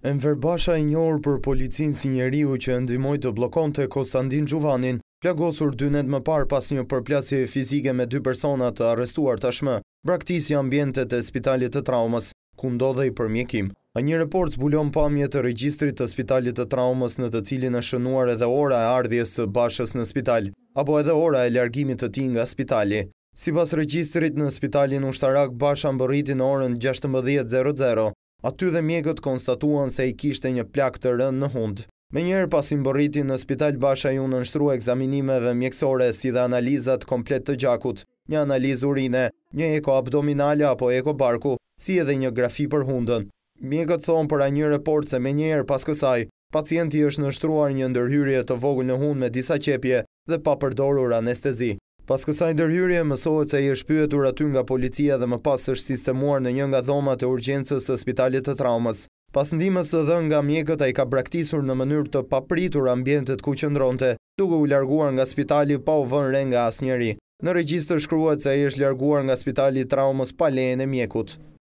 Enver Basha, i njohur për policinë si njeriu që ndihmoi të bllokonte Kostandin Xhuvanin, plagosur 2 net më parë pas një përplasjeje fizike me 2 persona të arrestuar tashmë, braktisi ambientet e Spitalit të Traumës, ku ndodhej për mjekim. A një report zbulon pamje të regjistrit të Spitalit të Traumës në të cilin është shënuar edhe ora e ardhjes së Bashës në spital, apo edhe ora e largimit të tij nga spitali. Sipas regjistrit në Spitalin ushtarak Basha mbërriti në orën 16:00. Aty dhe mjekët konstatuan se i kishte një plak të rënë në hund. Menjëherë pasi mbërriti në spital, Basha ju nënshtrua ekzaminimeve mjekësore si dhe analizat komplet të gjakut, një analizë urine, një eko abdominale apo eko barku, si edhe një grafi për hundën. Mjekët thonë për një report se menjëherë pas kësaj, pacienti është nënshtruar një ndërhyrje të vogël në hund me disa qepje dhe pa përdorur anestezi. Pas kësaj ndërhyrje mësohet se i është pyetur aty nga policia dhe më pas është sistemuar në një nga dhomat e urgjencës së Spitalit të Traumës. Pas ndihmës së dhënë nga mjekët, ai ka braktisur në mënyrë të papritur ambientet ku qëndronte, duke u larguar nga spitali pa u vënë re nga asnjëri. Në regjistër shkruhet se ai është larguar nga Spitali i Traumës pa lejen e mjekut.